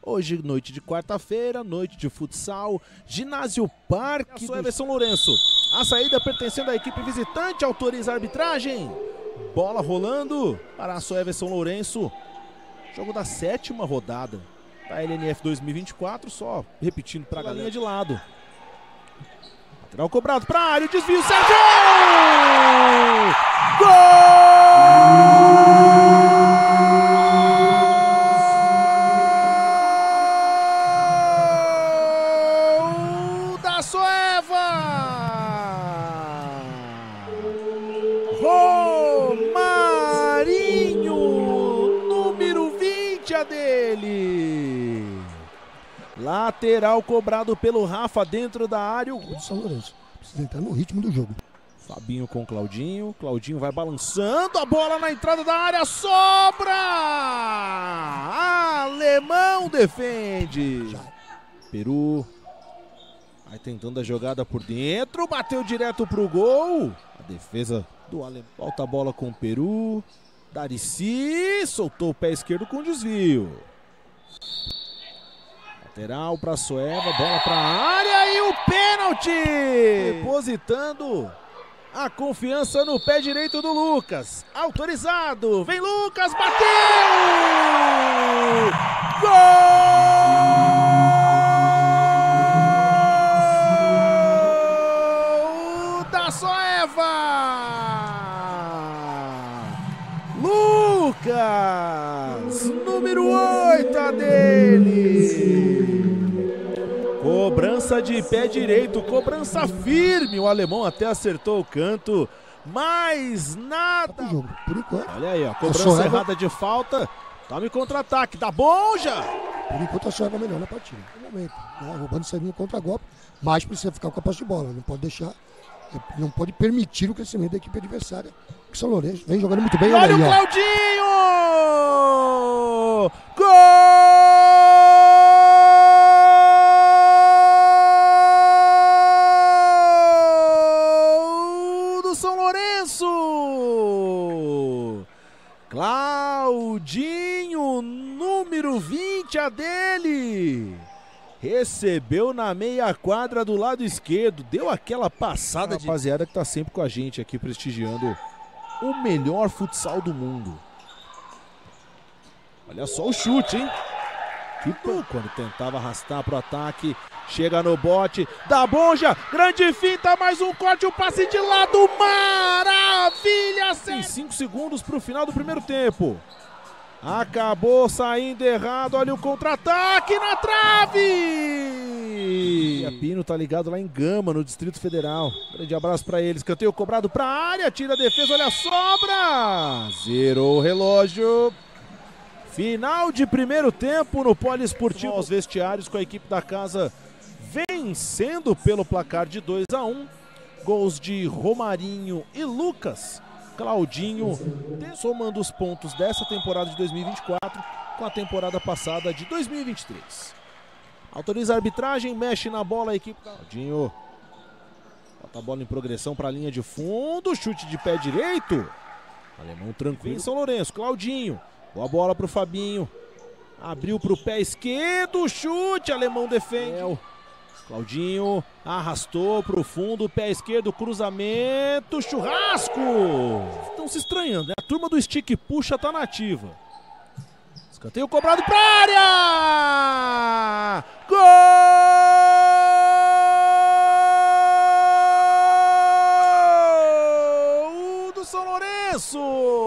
Hoje, noite de quarta-feira, noite de futsal, Ginásio Parque do São Lourenço. A saída pertencendo à equipe visitante, autoriza a arbitragem. Bola rolando para a Soeva São Lourenço. Jogo da 7ª rodada da LNF 2024, só repetindo para a galinha de lado. Lateral cobrado para a área, o desvio, Sérgio! Gol da Soeva! Romarinho, número 20 a dele. Lateral cobrado pelo Rafa dentro da área. O São Lourenço precisa entrar no ritmo do jogo. Fabinho com Claudinho. Claudinho vai balançando a bola na entrada da área. Sobra! Alemão defende. Peru vai tentando a jogada por dentro. Bateu direto pro gol. A defesa do Alemão. Volta a bola com o Peru. Darici soltou o pé esquerdo com desvio. Lateral para Soeva, bola para a área e o pênalti! Depositando a confiança no pé direito do Lucas. Autorizado, vem Lucas, bateu! Gol da Soeva! Lucas, número 8 a dele. Cobrança de pé direito, cobrança firme. O alemão até acertou o canto, mas nada. Por enquanto. Olha aí, ó, cobrança errada de falta. Tome contra-ataque, tá bom já? Por enquanto a Soeva melhor na partida. No momento, né? Roubando servindo contra-golpe, mas precisa ficar com a posse de bola. Não pode deixar, não pode permitir o crescimento da equipe adversária. O São Lourenço vem jogando muito bem. Olha o Claudinho! Gol do São Lourenço! Claudinho, número 20 a dele. Recebeu na meia quadra do lado esquerdo. Deu aquela passada de rapaziada que tá sempre com a gente aqui prestigiando o melhor futsal do mundo. Olha só o chute, hein? Que quando tentava arrastar pro ataque. Chega no bote, dá bonja, grande finta, mais um corte, um passe de lado, maravilha! Tem 5 segundos pro final do primeiro tempo. Acabou saindo errado, olha o contra-ataque na trave! E a Pino tá ligado lá em Gama, no Distrito Federal. Grande abraço pra eles, canteio cobrado pra área, tira a defesa, olha a sobra! Zerou o relógio. Final de primeiro tempo no Poliesportivo. Os vestiários com a equipe da casa vencendo pelo placar de 2-1. Gols de Romarinho e Lucas. Claudinho somando os pontos dessa temporada de 2024 com a temporada passada de 2023. Autoriza a arbitragem, mexe na bola a equipe. Claudinho bota a bola em progressão para a linha de fundo, chute de pé direito. Alemão tranquilo. São Lourenço, Claudinho. Boa bola para o Fabinho. Abriu para o pé esquerdo, chute, Alemão defende. Claudinho arrastou para o fundo, pé esquerdo, cruzamento, churrasco! Estão se estranhando, né? A turma do stick puxa tá nativa. Escanteio cobrado para área! Gol do São Lourenço!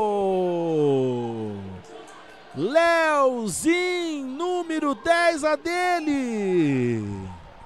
Leozinho, número 10 a dele.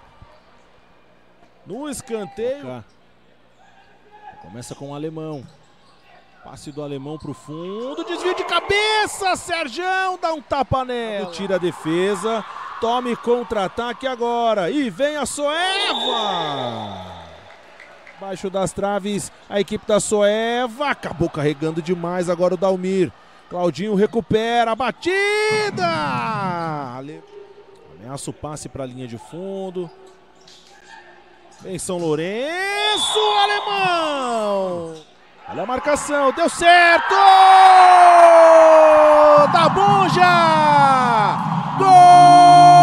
No escanteio. Começa com o alemão. Passe do alemão pro fundo. Desvio de cabeça. Sergião dá um tapa nela. Tira a defesa. Tome contra-ataque agora. E vem a Soeva. Baixo das traves. A equipe da Soeva. Acabou carregando demais agora o Dalmir. Claudinho recupera a batida. Ameaça o passe para a linha de fundo. Vem São Lourenço, alemão! Olha a marcação, deu certo! Tá bom já! Gol!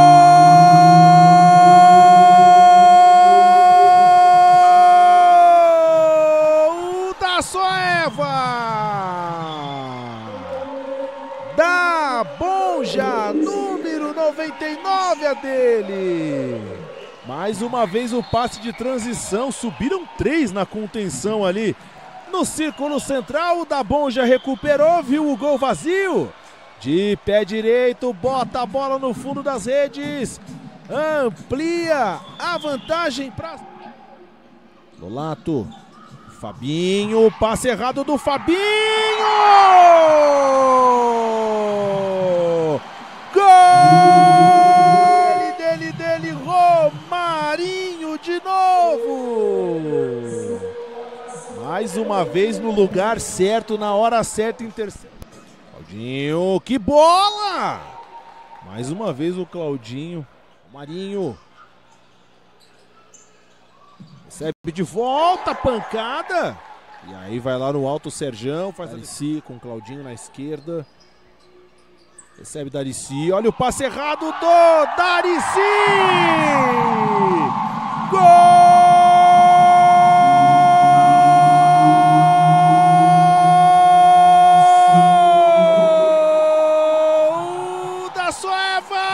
Da Bonja, número 99 a dele. Mais uma vez o passe de transição, subiram 3 na contenção ali. No círculo central, o Da Bonja recuperou, viu o gol vazio. De pé direito, bota a bola no fundo das redes. Amplia a vantagem para Lolato. Fabinho, passe errado do Fabinho! Gol! Dele, Romarinho de novo! Mais uma vez no lugar certo, na hora certa, interceptação. Claudinho, que bola! Mais uma vez o Claudinho. Marinho. Recebe de volta a pancada. E aí vai lá no alto o Serjão. Faz Darici com o Claudinho na esquerda. Recebe Darici. Olha o passe errado do Darici. Gol da Soeva.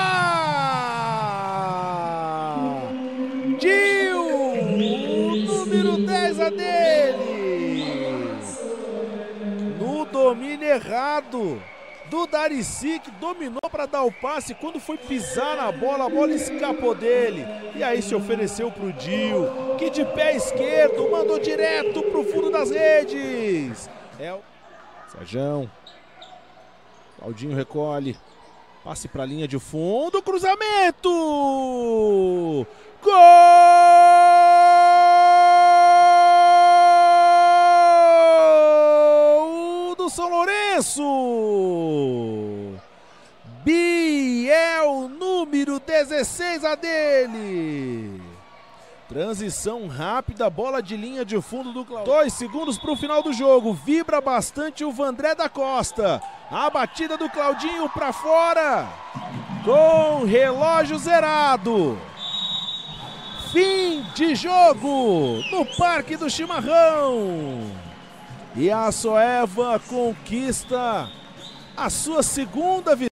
Número 10 a dele. No domínio errado do Darici, que dominou para dar o passe. Quando foi pisar na bola, a bola escapou dele. E aí se ofereceu para o Dio, que de pé esquerdo mandou direto para o fundo das redes. É o Serjão. Claudinho recolhe. Passe para a linha de fundo. Cruzamento. Gol do São Lourenço. Biel, número 16 a dele. Transição rápida, bola de linha de fundo do Claudinho. 2 segundos para o final do jogo. Vibra bastante o Vandré da Costa. A batida do Claudinho para fora. Com relógio zerado. Fim de jogo no Parque do Chimarrão. E a Soeva conquista a sua segunda vitória.